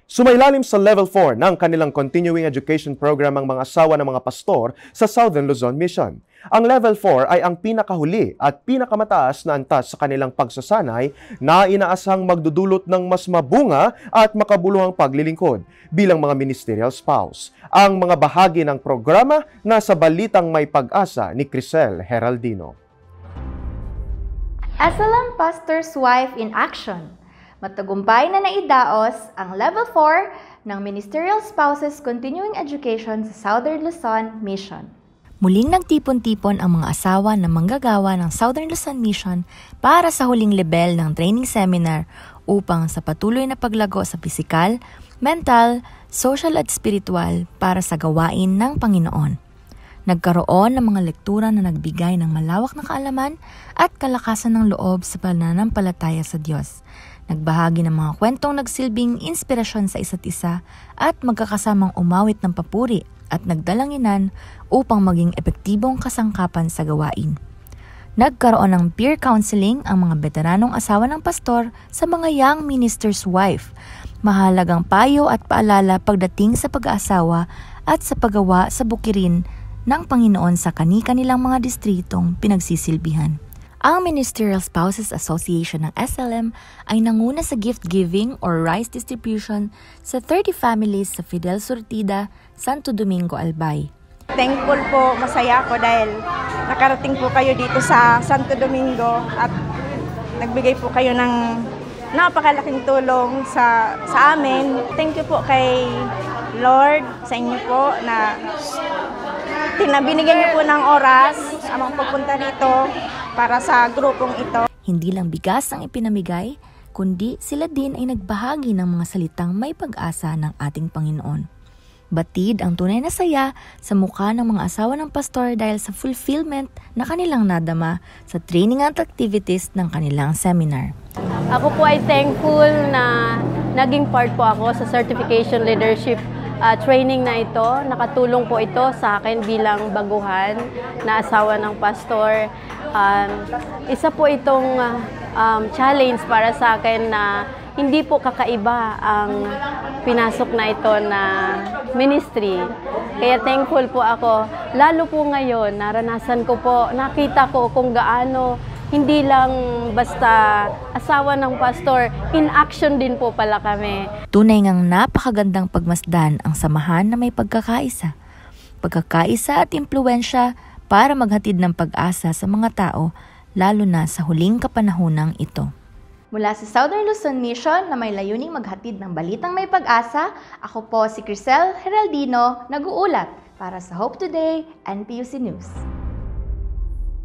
Sumailalim sa Level 4 ng kanilang continuing education program ang mga asawa ng mga pastor sa Southern Luzon Mission. Ang Level 4 ay ang pinakahuli at pinakamataas na antas sa kanilang pagsasanay na inaasahang magdudulot ng mas mabunga at makabuluhang paglilingkod bilang mga ministerial spouse. Ang mga bahagi ng programa nasa Balitang May Pag-asa ni Crisel Heraldino. SLM Pastor's Wife in Action. Matagumpay na naidaos ang Level 4 ng Ministerial Spouses Continuing Education sa Southern Luzon Mission. Muling nagtipon-tipon ang mga asawa na manggagawa ng Southern Luzon Mission para sa huling level ng training seminar upang sa patuloy na paglago sa pisikal, mental, social at spiritual para sa gawain ng Panginoon. Nagkaroon ng mga lektura na nagbigay ng malawak na kaalaman at kalakasan ng loob sa pananampalataya sa Diyos. Nagbahagi ng mga kwentong nagsilbing inspirasyon sa isa't isa at magkakasamang umawit ng papuri at nagdalanginan upang maging epektibong kasangkapan sa gawain. Nagkaroon ng peer counseling ang mga veteranong asawa ng pastor sa mga young minister's wife. Mahalagang payo at paalala pagdating sa pag-aasawa at sa paggawa sa bukirin ng Panginoon sa kani-kanilang mga distritong pinagsisilbihan. Ang Ministerial Spouses Association ng SLM ay nanguna sa gift giving or rice distribution sa 30 families sa Fidel Surtida, Santo Domingo, Albay. Thankful po, masaya ako dahil nakarating po kayo dito sa Santo Domingo at nagbigay po kayo ng napakalaking tulong sa amin. Thank you po kay Lord sa inyo po na binigyan niyo po ng oras amang pupunta dito para sa grupong ito. Hindi lang bigas ang ipinamigay, kundi sila din ay nagbahagi ng mga salitang may pag-asa ng ating Panginoon. Batid ang tunay na saya sa mukha ng mga asawa ng pastor dahil sa fulfillment na kanilang nadama sa training at activities ng kanilang seminar. Ako po ay thankful na naging part po ako sa certification leadership training na ito. Nakatulong po ito sa akin bilang baguhan na asawa ng pastor. Isa po itong challenge para sa akin na hindi po kakaiba ang pinasok na ito na ministry. Kaya thankful po ako. Lalo po ngayon, naranasan ko po, nakita ko kung gaano hindi lang basta asawa ng pastor, in action din po pala kami. Tunay ngang napakagandang pagmasdan ang samahan na may pagkakaisa. Pagkakaisa at impluwensya para maghatid ng pag-asa sa mga tao, lalo na sa huling kapanahonang ito. Mula sa Southern Luzon Mission na may layuning maghatid ng balitang may pag-asa, ako po si Crisel Heraldino, nag-uulat para sa Hope Today, NPUC News.